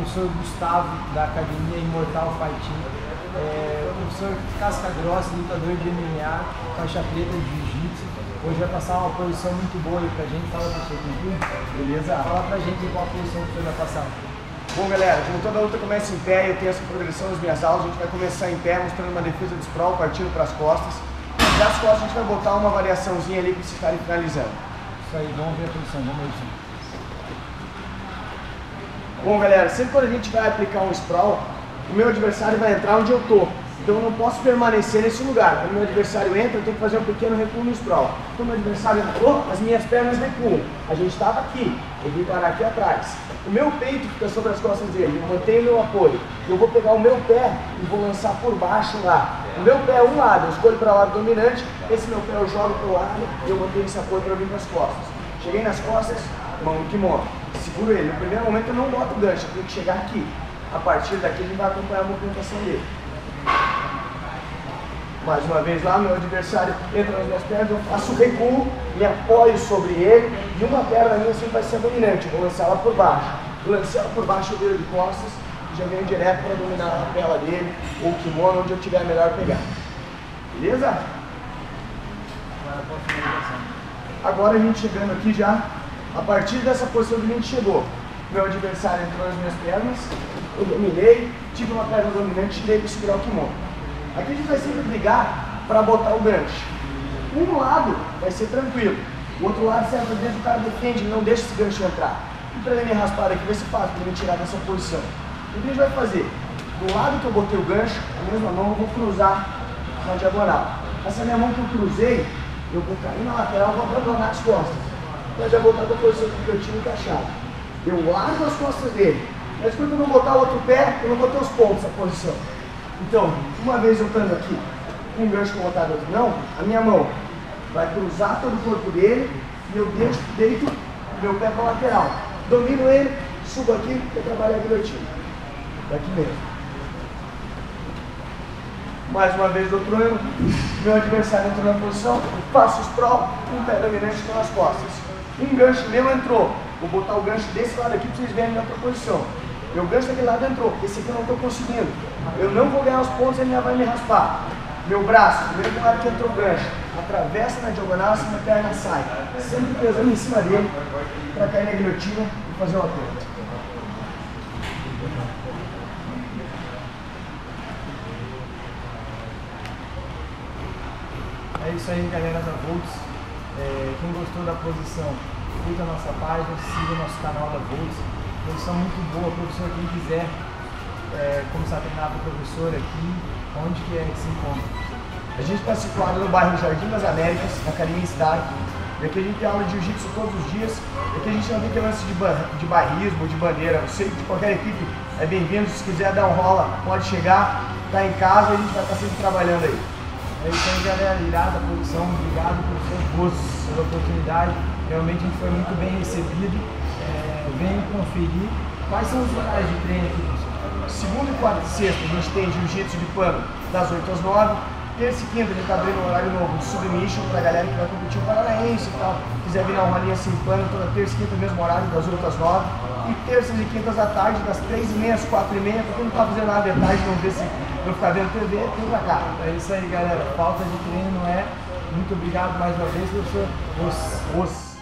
professor Gustavo, da Academia Imortal Fighting, professor casca grossa, lutador de MMA, faixa preta de Jiu-Jitsu. Hoje vai passar uma posição muito boa aí pra gente. Fala, professor, tranquilo? Beleza? Fala pra gente qual posição que você vai passar. Bom, galera, como toda luta começa em pé, eu tenho essa progressão nas minhas aulas. A gente vai começar em pé, mostrando uma defesa de sprawl, partindo para as costas. E das costas a gente vai botar uma variaçãozinha ali para vocês estarem finalizando. Isso aí, vamos ver a posição, vamos ver isso. Bom, galera, sempre quando a gente vai aplicar um sprawl, o meu adversário vai entrar onde eu tô. Então eu não posso permanecer nesse lugar. Quando o meu adversário entra, eu tenho que fazer um pequeno recuo no sprawl. Quando o meu adversário entrou, as minhas pernas recuam. A gente estava aqui, eu vim parar aqui atrás. O meu peito fica sobre as costas dele, eu mantenho meu apoio. Eu vou pegar o meu pé e vou lançar por baixo lá. O meu pé é um lado, eu escolho para o lado dominante, esse meu pé eu jogo para o lado e eu mantenho esse apoio para vir para as costas. Cheguei nas costas, mão no kimono. Seguro ele. No primeiro momento eu não boto o gancho, eu tenho que chegar aqui. A partir daqui a gente vai acompanhar a movimentação dele. Mais uma vez lá, meu adversário entra nas minhas pernas, eu faço o recuo, me apoio sobre ele e uma perna minha sempre vai ser dominante, eu vou lançar ela por baixo. Eu lancei ela por baixo, eu viro de costas e já venho direto para dominar a lapela dele ou o kimono, onde eu tiver a melhor pegada. Beleza? Agora a gente chegando aqui já, a partir dessa posição que a gente chegou, meu adversário entrou nas minhas pernas, eu dominei, tive uma perna dominante, tirei para segurar o kimono. Aqui a gente vai sempre brigar para botar o gancho. Um lado vai ser tranquilo, o outro lado, certas vezes, o cara defende, ele não deixa esse gancho entrar. E para ele me raspar aqui vai ser fácil, para ele me tirar dessa posição. O que a gente vai fazer? Do lado que eu botei o gancho, a mesma mão eu vou cruzar na diagonal. Essa minha mão que eu cruzei, eu vou cair na lateral, vou abandonar as costas. Para já voltar da posição que eu tinha encaixado. Eu largo as costas dele, mas quando eu não botar o outro pé, eu não vou ter os pontos na posição. Então, uma vez eu estando aqui, com o gancho colocado outro não, a minha mão vai cruzar todo o corpo dele e eu deito meu pé para a lateral. Domino ele, subo aqui e trabalho a guilhotina. Daqui mesmo. Mais uma vez do outro ângulo, meu adversário entrou na posição, faço o sprawl, um pé dominante nas costas. Um gancho meu entrou, vou botar o gancho desse lado aqui para vocês verem a minha outra posição. Meu gancho daquele lado entrou, esse aqui eu não estou conseguindo. Eu não vou ganhar os pontos, ele já vai me raspar. Meu braço, do mesmo lado que entrou o gancho, atravessa na diagonal, assim minha perna sai. Sempre pesando em cima dele, para cair na guilhotina e fazer o aperto. É isso aí, galera da Volts. Quem gostou da posição, curta a nossa página, siga o nosso canal da Volts. Posição muito boa, professor, quem quiser começar a treinar com o professor aqui, onde que é que se encontra? A gente está situado no bairro Jardim das Américas, na Academia Stark. E aqui a gente tem aula de jiu-jitsu todos os dias. E aqui a gente não tem lance de barrismo, de bandeira. Você de qualquer equipe é bem-vindo. Se quiser dar um rola, pode chegar. Está em casa e a gente vai estar sempre trabalhando aí. É isso aí, galera. Irada a posição. Obrigado, professor Bosso, pela oportunidade. Realmente a gente foi muito bem recebido. Venham conferir. Quais são os horários de treino aqui, professor? Segunda, quarta e sexta a gente tem jiu-jitsu de pano das 8 às 9. Terça e quinta a gente está abrindo um horário novo de submission para a galera que vai competir o paranaense e tal. Quiser vir na uma linha sem pano, toda terça e quinta mesmo horário, das 8 às 9. E terças e quintas à tarde, das 3h30 às 4h30. Para quem não está fazendo nada de tarde, não ficar vendo TV, vem pra cá. É isso aí, galera. Falta de treino não é. Muito obrigado mais uma vez, professor.